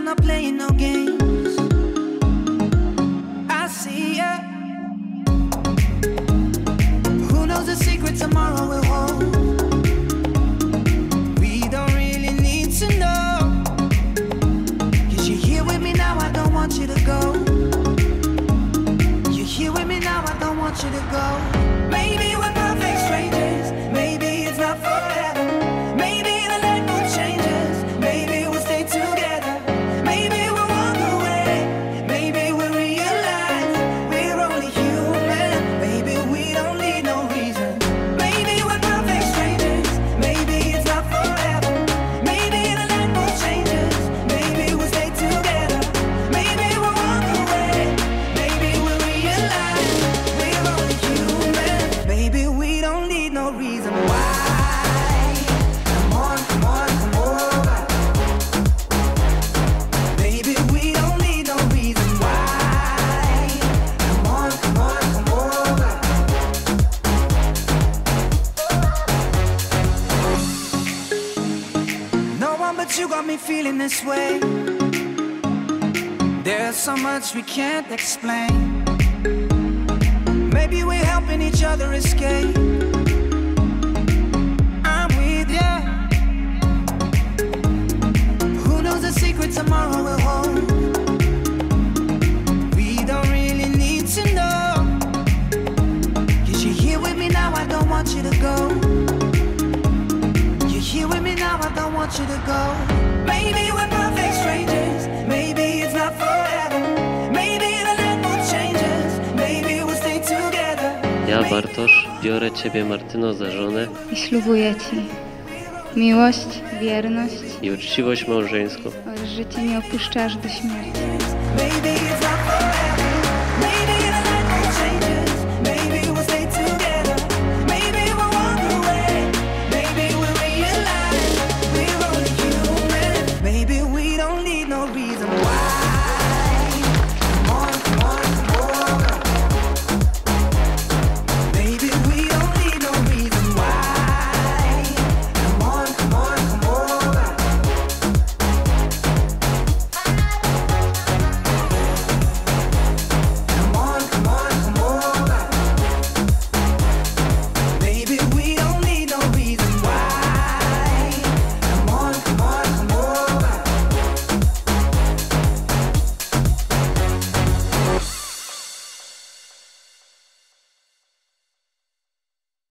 not playing no games. I see ya. Who knows the secret tomorrow will hold? We don't really need to know. 'Cause you're here with me now, I don't want you to go. You're here with me now, I don't want you to go. Maybe we're perfect strangers. Maybe it's not forever. Maybe the light will change us. Maybe we'll stay together. Maybe we'll walk away. Maybe we'll realize we're only human. Maybe we don't need no reason. Maybe we're perfect strangers. Maybe it's not forever. Maybe the light will change us. Maybe we'll stay together. Maybe we'll walk away. Maybe we'll realize we're only human. Maybe we don't need no reason why. Come on, come on, come over. Baby, we don't need no reason why. Come on, come on, come over. No one but you got me feeling this way. There's so much we can't explain. Maybe we're helping each other escape. I'm with ya. Who knows the secret tomorrow will hold? We don't really need to know. 'Cause you're here with me now, I don't want you to go. You're here with me now, I don't want you to go. Maybe we're perfect strangers. Maybe it's not forever. Maybe the light will change us. Maybe we'll stay together. Ja, Bartosz, biorę Ciebie, Martyno, za żonę I ślubuję Ci miłość, wierność i uczciwość małżeńską. oraz że Cię nie opuszczę aż do śmierci. Maybe it's